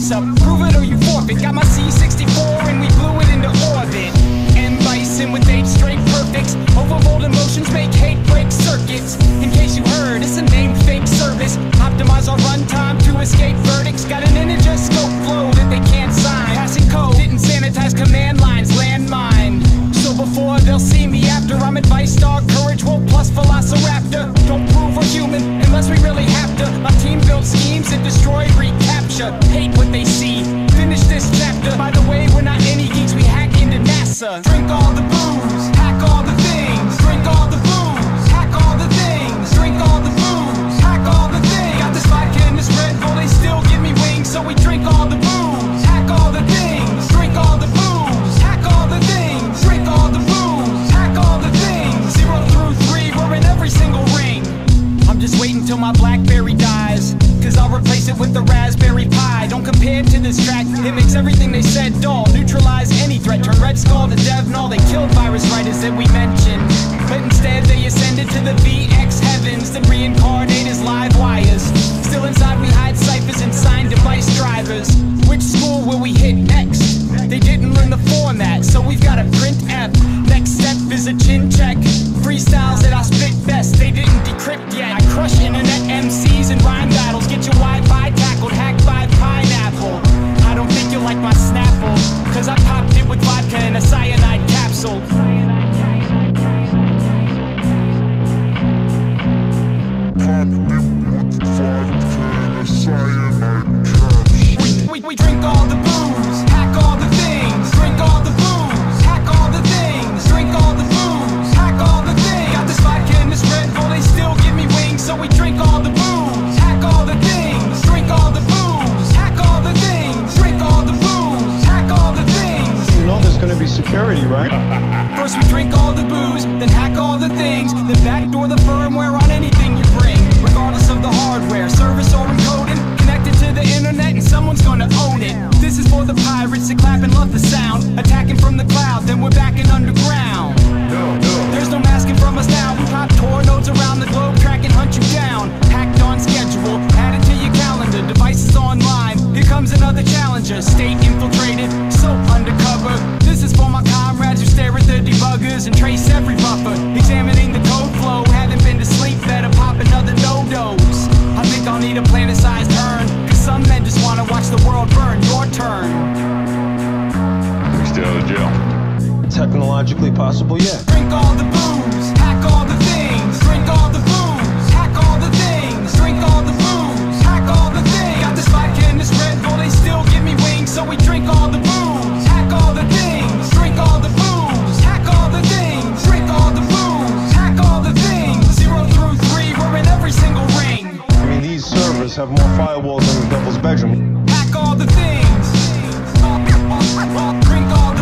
up. Prove it or you forfeit. Got my C64 and we blew it into orbit. M. Bison with 8 straight perfects. Overbold emotions make hate break circuits. In case you heard, it's a name fake service. Optimize our runtime to escape verdicts. Got an integer scope flow that they can't sign. Passing code, didn't sanitize command lines, landmine. So before they'll see me after, I'm advice star, courage wolf plus velociraptor. Don't prove we're human unless we really have to. My team built schemes that destroy, recapture. Hate what they see, finish this chapter. By the way, we're not any geeks, we hack into NASA. Drink all the booze, hack all the things. Drink all the booze, hack all the things. Drink all the booze, hack all the things. Got this vodka and this Red Bull, they still give me wings. So we drink all the booze, hack all the things. Drink all the booze, hack all the things. Drink all the booze, hack all the things. 0 through 3, we're in every single ring. I'm just waiting till my BlackBerry dies, cause I'll replace it with the Raspberry Pi. Don't compare to this track, it makes everything they said dull. Neutralize any threat, turn Red Skull to DevNull. They killed virus writers that we mentioned, but instead they ascended to the VX heavens, then reincarnate as live wires. Still inside we hide ciphers and sign device drivers. Which school will we hit next? They didn't learn the format, so we've got a print F. Next step is a chin check. Freestyles that I spit best, they didn't decrypt yet. I crush internet MCs and rhyme battles. Get your Wi-Fi tackled, hacked by pineapple. I don't think you'll like my Snapple, cause I popped it with vodka in a cyanide capsule. We drink all the booze, hack all the things. Drink all the booze, hack all the things. Drink all the booze, hack all the things. Got this vodka and this Red Bull, they still give me wings. So we drink all the booze, hack all the things. Drink all the booze, hack all the things. Drink all the booze, hack all the things. You know there's gonna be security, right? First we drink all the booze, then hack all the things. Then backdoor the firmware on anything you bring, regardless of the hardware, service or encoding. Connected to the internet and someone's gonna own it. This is for the pirates that clap and love the sound. Attacking from the cloud, then we're backing underground. There's no masking from us now. We pop Tor nodes around the globe, track and hunt you down. Hacked on schedule, add it to your calendar. Devices online, here comes another challenger. State infiltrated, so undercover. This is for my comrades who stare at the debuggers and trace every buffer. Examining the code flow, haven't been to sleep, better pop another no-dose. I think I'll need a planet-sized urn, cause some men just wanna watch the world burn. Your turn. Stay out of jail. Technologically possible, yeah. Drink all the booze, hack all the things. Drink all the booze, hack all the things. Drink all the booze, hack all the things. Got this vodka and this Red Bull, they still give me wings. So we drink all the booze, hack all the things. Drink all the booze, hack all the things. Drink all the booze, hack all the things. 0 through 3, we're in every single ring. I mean, these servers have more firewalls than the devil's bedroom. Hack all the things. Drink all